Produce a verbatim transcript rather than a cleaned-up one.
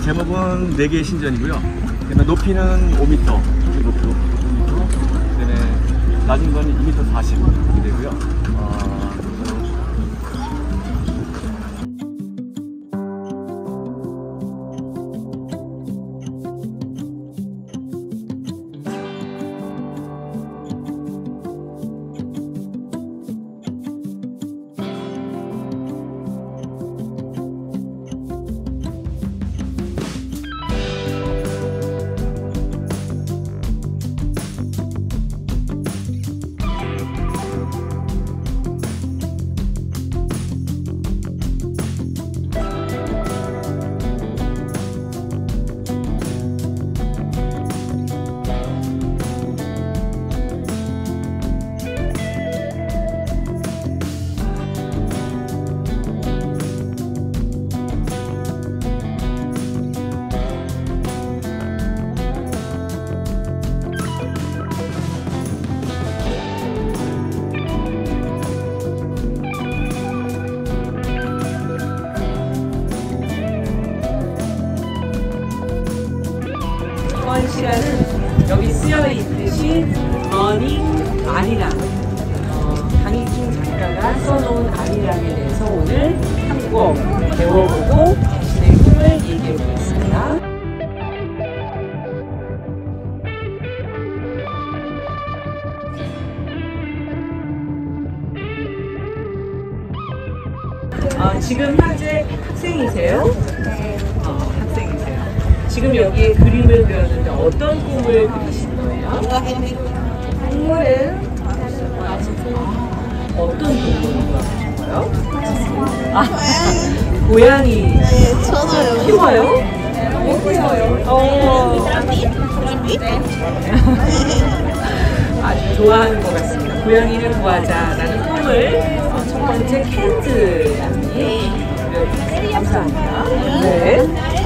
제목은 네 개의 신전이고요. 그다음에 높이는 오 미터, 높이 오 미터. 그다음에 낮은 건 이 미터 사십 이렇게 되고요. 어, 이번 시간은 여기 쓰여 있듯이 러닝 아리랑, 어, 강익중 작가가 써놓은 아리랑에 대해서 오늘 한국어 배워보고 자신의 꿈을 얘기해보겠습니다. 어, 지금 현재 학생이세요? 네. 어, 학생이세요. 지금 여기에 그림을 그렸는데 어떤 꿈을 그리신 거예요? 동물을 어떤 꿈을 그리셨어요? 아, 고양이. 네, 저도요. 키워요? 못 키워요. 어, 네. 아주 좋아하는 것 같습니다. 고양이를 구하자라는 꿈을 어, 첫 번째 캔즈 양이 그려주셔서 감사합니다. 네.